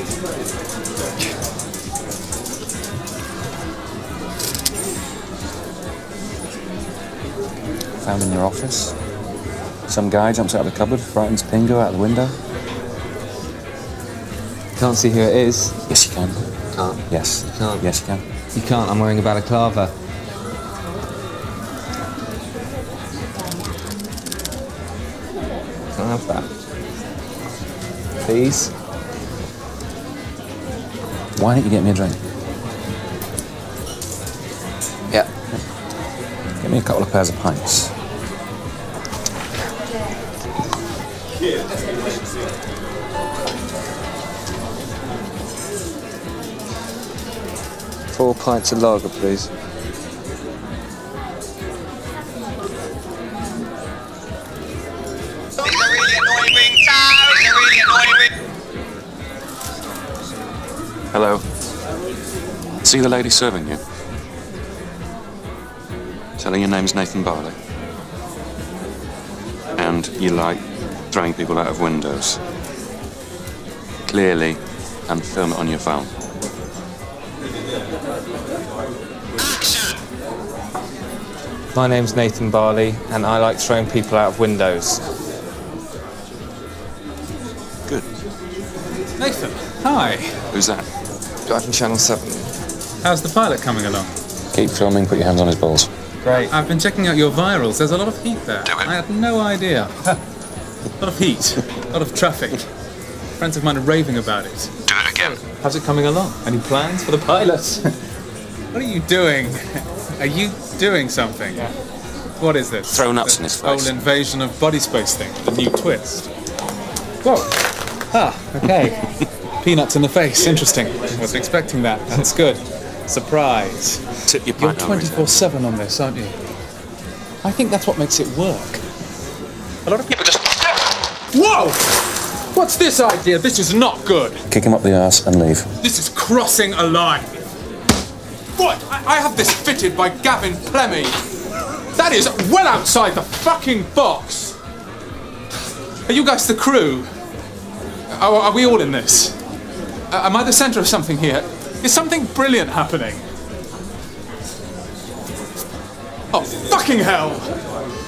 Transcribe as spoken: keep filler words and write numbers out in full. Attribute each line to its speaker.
Speaker 1: Found in your office. Some guy jumps out of the cupboard, frightens Pingo out the window.
Speaker 2: Can't see who it is.
Speaker 1: Yes, you can.
Speaker 2: Can't?
Speaker 1: Yes.
Speaker 2: You can't?
Speaker 1: Yes, you can.
Speaker 2: You can't. I'm wearing a balaclava. Can I have that? Please?
Speaker 1: Why don't you get me a drink?
Speaker 2: Yeah.
Speaker 1: Get me a couple of pairs of pints.
Speaker 2: Four pints of lager, please.
Speaker 3: It's a really annoying ringtone. It's a really annoying ring.
Speaker 1: Hello. See the lady serving you? Tell her your name's Nathan Barley. And you like throwing people out of windows. Clearly, and film it on your phone.
Speaker 3: Action!
Speaker 2: My name's Nathan Barley, and I like throwing people out of windows.
Speaker 1: Good.
Speaker 4: Nathan, hi.
Speaker 1: Who's that?
Speaker 2: Driving Channel seven.
Speaker 4: How's the pilot coming along?
Speaker 1: Keep filming, put your hands on his balls.
Speaker 2: Great.
Speaker 4: I've been checking out your virals. There's a lot of heat there.
Speaker 1: Do it.
Speaker 4: I had no idea. A lot of heat, a lot of traffic. Friends of mine are raving about it.
Speaker 1: Do it again.
Speaker 4: How's it coming along? Any plans for the pilot? What are you doing? Are you doing something? Yeah. What is this?
Speaker 1: Throw nuts
Speaker 4: The
Speaker 1: in his
Speaker 4: whole
Speaker 1: face.
Speaker 4: invasion of body space thing, the new twist. Whoa. Ah, okay. Peanuts in the face. Interesting. Wasn't expecting that. That's good. Surprise.
Speaker 1: Tip your
Speaker 4: You're
Speaker 1: pint over his head.
Speaker 4: twenty-four seven on this, aren't you? I think that's what makes it work. A lot of people just... Whoa! What's this idea? This is not good.
Speaker 1: Kick him up the arse and leave.
Speaker 4: This is crossing a line. What? I, I have this fitted by Gavin Plemmy. That is well outside the fucking box. Are you guys the crew? Are, are we all in this? Uh, am I the centre of something here? Is something brilliant happening? Oh, fucking hell!